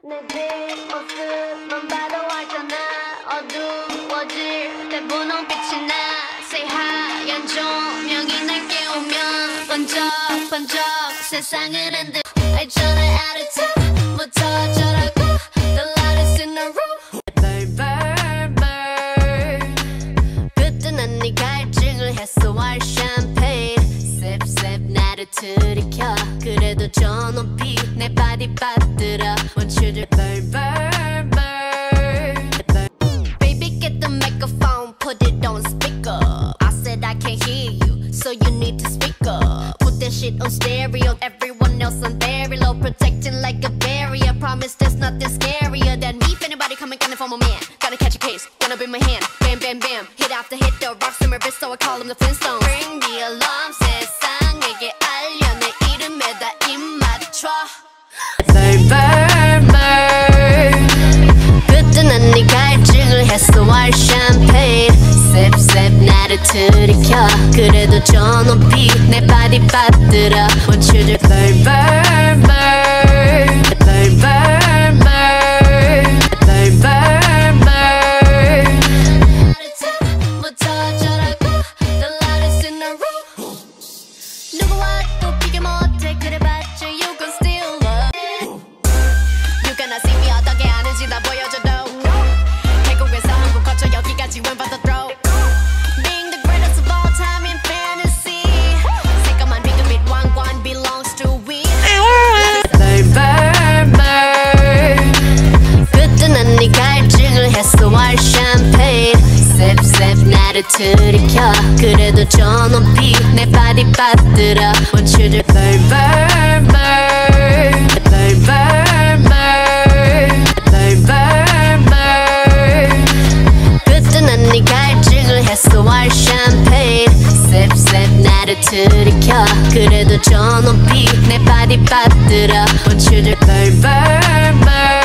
내 뒷모습만 봐도 알잖아. 어두워질 때 분홍빛이 나. 새하얀 조명이 날 깨우면 번쩍번쩍 세상을 흔들. 알잖아 attitude 뭐 터져라고. The light is in the room. Burn burn burn. 그때 난 네 갈증을 했어. while champagne sip sip 나를 들이켜. 그래도 저 높이 내 발이 빠뜨려. Want you to burn burn burn burn. Baby get the microphone put it on speaker. I said I can't hear you so you need to speak up. Put that shit on stereo. Everyone else on very low, protecting like a barrier. Promise there's nothing scarier than me. If anybody coming gunning for my man, gotta catch a case, gonna be my hand. Bam bam bam, hit after hit, the rocks in my wrist, so I call them the Flintstones. Ring the alarm, 세상에게 알려 내 이름에다 입 맞춰. Burn burn burn. 그때 난 네 갈증을 했어. while champagne sip sip 나를 들이켜. 그래도 저 높이 내 발이 빠뜨려. Want you to burn burn burn burn burn burn burn burn burn. 뭐 터져라고. The light is in the room. 누구와도 비교 못해. 그래봤자 you can still love. You cannot see me 어떻게 하는지 나 보여줘도. 태국에서 한국 거쳐 여기까지 went by the throat. Being the greatest of all time in fantasy. 새까만 비그빛 왕관 belongs to we. Burn burn burn. 그때 난 네 갈증을 했어. while champagne sip sip 나를 들이켜. 그래도 저 높이 내 발이 빠뜨려. Want you to burn burn burn burn burn burn burn burn burn. 그때 난 네 갈증을 했어. while champagne sip sip 나를 들이켜. 그래도 저 높이 내 발이 빠뜨려. Want you to burn burn burn